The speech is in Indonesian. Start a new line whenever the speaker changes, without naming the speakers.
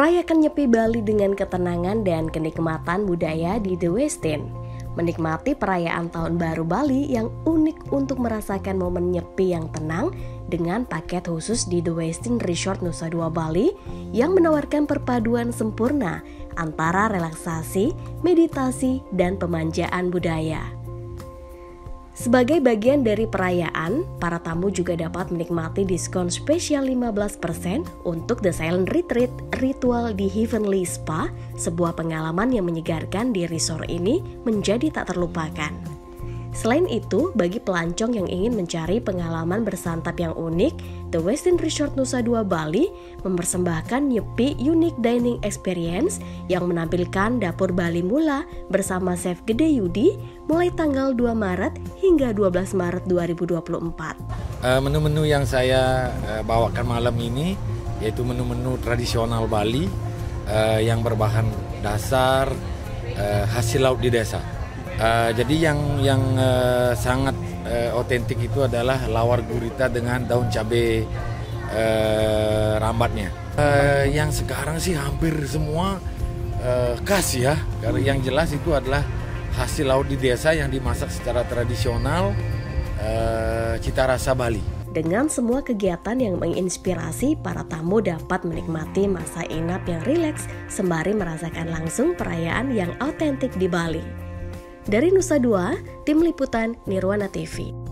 Rayakan Nyepi Bali dengan ketenangan dan kenikmatan budaya di The Westin. Menikmati perayaan Tahun Baru Bali yang unik untuk merasakan momen nyepi yang tenang dengan paket khusus di The Westin Resort Nusa Dua Bali yang menawarkan perpaduan sempurna antara relaksasi, meditasi, dan pemanjaan budaya. Sebagai bagian dari perayaan, para tamu juga dapat menikmati diskon spesial 15% untuk The Silent Retreat Ritual di Heavenly Spa, sebuah pengalaman yang menyegarkan di resort ini menjadi tak terlupakan. Selain itu, bagi pelancong yang ingin mencari pengalaman bersantap yang unik, The Westin Resort Nusa Dua Bali mempersembahkan Nyepi Unique Dining Experience yang menampilkan dapur Bali Mula bersama Chef Gede Yudi mulai tanggal 2 Maret hingga 12 Maret 2024.
Menu-menu yang saya bawakan malam ini yaitu menu-menu tradisional Bali yang berbahan dasar hasil laut di desa. Jadi yang sangat otentik itu adalah lawar gurita dengan daun cabai rambatnya. Yang sekarang sih hampir semua khas ya. Karena yang jelas itu adalah hasil laut di desa yang dimasak secara tradisional, cita rasa Bali.
Dengan semua kegiatan yang menginspirasi, para tamu dapat menikmati masa inap yang rileks sembari merasakan langsung perayaan yang autentik di Bali. Dari Nusa Dua, Tim Liputan Nirwana TV.